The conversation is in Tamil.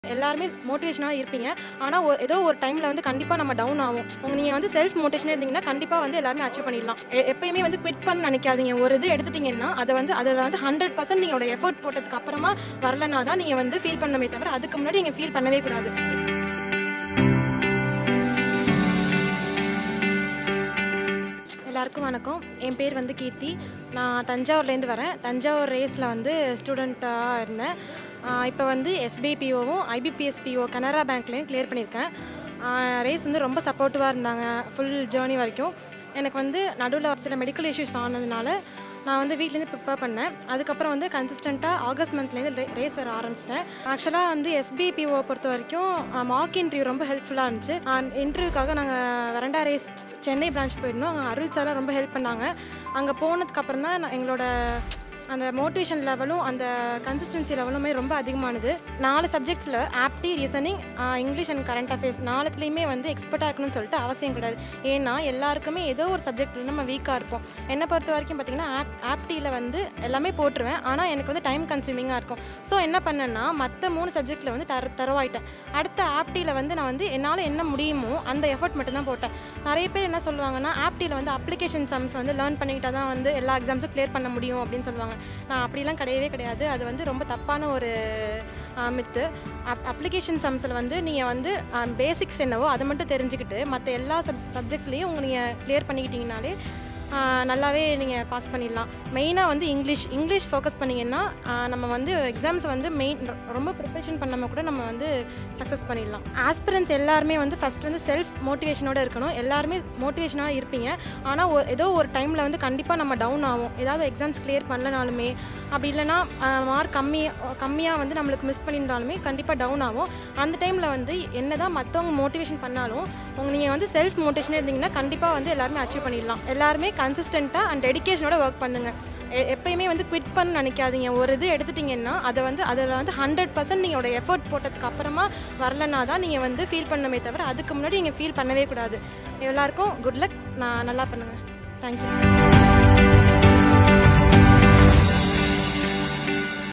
எல்லாருமே மோட்டிவேஷனாக இருப்பீங்க. ஆனால் ஏதோ ஒரு டைமில் வந்து கண்டிப்பாக நம்ம டவுன் ஆகும். நீங்கள் வந்து செல்ஃப் மோட்டிவேஷனாக இருந்தீங்கன்னா கண்டிப்பாக வந்து எல்லாருமே அச்சீவ் பண்ணிடலாம். எப்பயுமே வந்து குவிட் பண்ண நினைக்காதீங்க. ஒரு இது எடுத்துட்டிங்கன்னா அதில் வந்து 100% நீங்களோட எஃபர்ட் போட்டதுக்கு அப்புறமா வரலனா தான் நீங்கள் வந்து ஃபீல் பண்ணவே தவிர அதுக்கு முன்னாடி நீங்கள் ஃபீல் பண்ணவே கூடாது. எல்லாருக்கும் வணக்கம். என் பேர் வந்து கீர்த்தி. நான் தஞ்சாவூர்லேருந்து வரேன். தஞ்சாவூர் ரேஸில் வந்து ஸ்டூடெண்ட்டாக இருந்தேன். இப்போ வந்து SBPOவும் IBPSPO கனரா பேங்க்லேயும் கிளியர் பண்ணியிருக்கேன். ரேஸ் வந்து ரொம்ப சப்போர்ட்டிவாக இருந்தாங்க ஃபுல் ஜேர்னி வரைக்கும். எனக்கு வந்து நடுவில் சில மெடிக்கல் இஷ்யூஸ் ஆனதுனால நான் வந்து வீட்லேருந்து ப்ரிப்பேர் பண்ணேன். அதுக்கப்புறம் வந்து கன்சிஸ்டண்ட்டாக ஆகஸ்ட் மந்த்லேருந்து ரேஸ் வர ஆரம்பிச்சிட்டேன். ஆக்சுவலாக வந்து SBPO பொறுத்த வரைக்கும் மார்க் இன்டர்வியூ ரொம்ப ஹெல்ப்ஃபுல்லாக இருந்துச்சு. இன்டர்வியூக்காக நாங்கள் வரண்டா ரேஸ் சென்னை பிரான்ச் போயிருந்தோம். அங்கே அருள் சார்லாம் ரொம்ப ஹெல்ப் பண்ணாங்க. அங்கே போனதுக்கப்புறம் தான் எங்களோட அந்த மோட்டிவேஷன் லெவலும் அந்த கன்சிஸ்டன்சி லெவலுமே ரொம்ப அதிகமானது. 4 சப்ஜெக்ட்ஸில் apti, reasoning, English and current affairs 4த்துலேயுமே வந்து எக்ஸ்பர்ட்டாக இருக்கணும்னு சொல்லிட்டு அவசியம் கிடையாது. ஏன்னா எல்லாருக்குமே ஏதோ ஒரு சப்ஜெக்டில் நம்ம வீக்காக இருப்போம். என்னை பொறுத்த வரைக்கும் பார்த்திங்கன்னா ஆப்டியில் வந்து எல்லாமே போட்டுருவேன். ஆனால் எனக்கு வந்து டைம் கன்சூமிங்காக இருக்கும். ஸோ என்ன பண்ணேன்னா மற்ற 3 சப்ஜெக்டில் வந்து தரவாயிட்டேன். அடுத்த ஆப்டியில் வந்து நான் வந்து என்னால் என்ன முடியுமோ அந்த எஃபர்ட் மட்டும்தான் போட்டேன். நிறைய பேர் என்ன சொல்லுவாங்கன்னா ஆப்டியில் வந்து அப்ளிகேஷன் சம்ஸ் வந்து லேர்ன் பண்ணிக்கிட்டால் தான் வந்து எல்லா எக்ஸாம்ஸும் கிளியர் பண்ண முடியும் அப்படின்னு சொல்லுவாங்க. நான் அப்படிலாம் கிடையவே கிடையாது. அது வந்து ரொம்ப தப்பான ஒரு மித்து. அப்ளிகேஷன் சம்ஸில் வந்து நீங்கள் வந்து பேசிக்ஸ் என்னவோ அதை மட்டும் தெரிஞ்சுக்கிட்டு மற்ற எல்லா சப்ஜெக்ட்ஸ்லேயும் நீங்கள் கிளியர் பண்ணிக்கிட்டிங்கனாலே நல்லாவே நீங்கள் பாஸ் பண்ணிடலாம். மெயினாக வந்து இங்கிலீஷ் ஃபோக்கஸ் பண்ணிங்கன்னா நம்ம வந்து எக்ஸாம்ஸ் வந்து ரொம்ப ப்ரிப்பரேஷன் பண்ணாமல் கூட நம்ம வந்து சக்ஸஸ் பண்ணிடலாம். ஆஸ்பிரன்ஸ் எல்லாருமே வந்து ஃபஸ்ட் வந்து செல்ஃப் மோட்டிவேஷனோடு இருக்கணும். எல்லாருமே மோட்டிவேஷனாக இருப்பீங்க. ஆனால் ஏதோ ஒரு டைமில் வந்து கண்டிப்பாக நம்ம டவுன் ஆகும். ஏதாவது எக்ஸாம்ஸ் கிளியர் பண்ணலனாலுமே அப்படி இல்லைனா மார்க் கம்மியாக வந்து நம்மளுக்கு மிஸ் பண்ணியிருந்தாலுமே கண்டிப்பாக டவுன் ஆகும். அந்த டைமில் வந்து என்ன தான் மற்றவங்க மோட்டிவேஷன் பண்ணாலும் நீங்கள் வந்து செல்ஃப் மோட்டிவேஷனாக இருந்தீங்கன்னா கண்டிப்பாக வந்து எல்லாருமே அச்சீவ் பண்ணிடலாம். எல்லாருமே கன்சிஸ்டண்ட்டாக அண்ட் டெடிகேஷனோட ஒர்க் பண்ணுங்கள். எப்பயுமே வந்து குவிட் பண்ண நினைக்காதீங்க. ஒரு இது எடுத்துட்டிங்கன்னா அதில் வந்து 100% நீங்களோட எஃபர்ட் போட்டதுக்கு அப்புறமா வரலனா தான் நீங்கள் வந்து ஃபீல் பண்ணவே தவிர அதுக்கு முன்னாடி நீங்கள் ஃபீல் பண்ணவே கூடாது. எல்லாருக்கும் குட் லக். நல்லா பண்ணுங்கள். தேங்க்யூ.